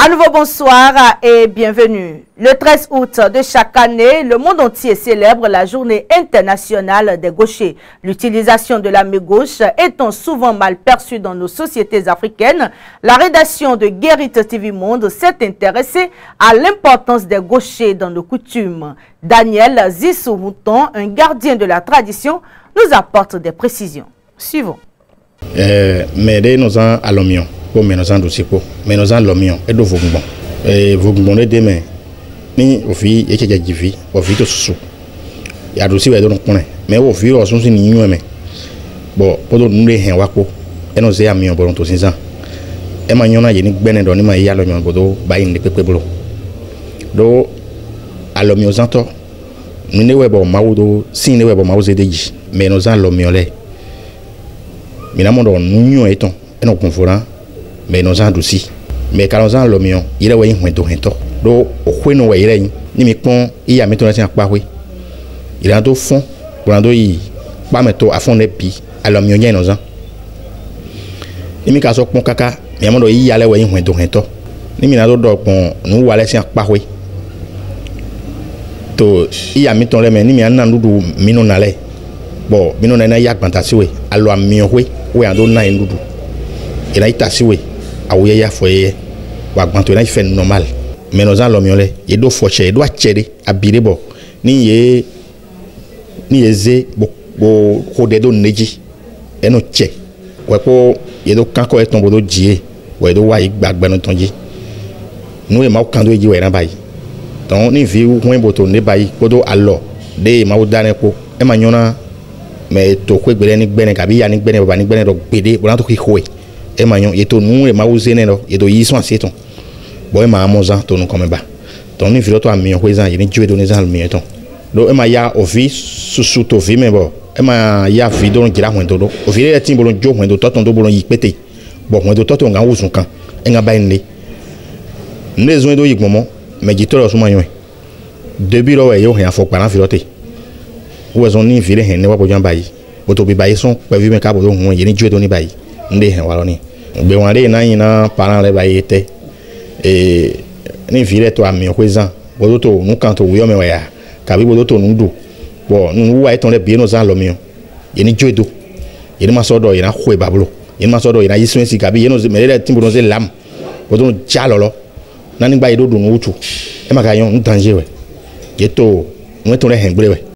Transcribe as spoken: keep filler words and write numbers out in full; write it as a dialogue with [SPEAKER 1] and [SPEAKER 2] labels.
[SPEAKER 1] À nouveau bonsoir et bienvenue. Le treize août de chaque année, le monde entier célèbre la journée internationale des gauchers. L'utilisation de la main gauche étant souvent mal perçue dans nos sociétés africaines, la rédaction de Guérit T V Monde s'est intéressée à l'importance des gauchers dans nos coutumes. Daniel Zissou-Mouton, un gardien de la tradition, nous apporte des précisions. Suivons.
[SPEAKER 2] Euh, mais dès nos ans à l'omion. Pour mais nous en dossier pour mais nous en l'omion et de vogbon et vogbon de demain ni au fi et que jivi au fi to sou ya dossier we don connait mais au fi o sun sin ni mais bon pour nous les hen wako et nous e amion bon to sinza e ma nyona ye ni gbene do ni ma ya l'omion bodo ba yin de pepe bolo do à l'omion zanto nous ne we bon mawdo sin ne we bon mawze deji mais nous en l'omion le mina mondo nous eton et nous confora mais nous en aussi mais quand nous en l'omion il a ouais un to hento do o kwe no ouais ni mi pon il y a meto na tin pa we il a do fond pour ando yi pa meto a fond epi à l'omion yen nous en ni mi ka so pon kaka mi amondo yi ya le ouais un to hento ni mi na do do pon nu wa le tin pa we to il y a meto le mais ni mi an na ndudu mino na le bon mino na na ya gbantasi we alo amion we we ando na ndudu il a itasi we awuye ya foye wa gbanto na ife normal mais nos en l'omion le ye do foche ye do achere abire bo ni ye ni yeze bo bo ko de do neji e no che we ko ye do kan ko e ton bo do jie we do wa igbagbe no tonji nu e ma kan do ji we ran bayi ton ni vi won bo to ne bayi ko do alo de ma wo dane ko e ma nyona mais to ko gbere ni gbere ka bi ya ni gbere baba ni gbere do gbede bo na to ki hoe e manyon yeto nou e ma uzene no yeto yiso aseton boy ma amozan to nou comme ba ton ni vilo to amion kwezan yini jwe do nezan mi eton do e ma ya ovi susu to vi me bo e ma ya video ngira hwendo do ovi le tin bolon jo hwendo to ton do bolon yipete bo hwendo to to nga wuzun kan e nga ba nle nle zon do yigmomo me jito lo suma yon debi lo we yo hen afo pa na filote wo zon ni vile hen ne wa bo jan bayi bo to bi bayi son pe vi me ka bo do hun yini jwe do ni bayi nde hen walo ni be wande na yina parent le ba yete e ni vile to ami kwezan bodo to nu kan to wo me wa ya ka bi bodo to nu do bo nu wa eton le bi no zan lo mi ye ni joedo ye ni ma so do ye na khwe bablo ye ni ma so do ye na yisun si ka bi ye no me le timbo no ze lam bodo ja lolo na ni gba ye do do nu utu e ma ka yon danger we ye to nu eton le hen gbre we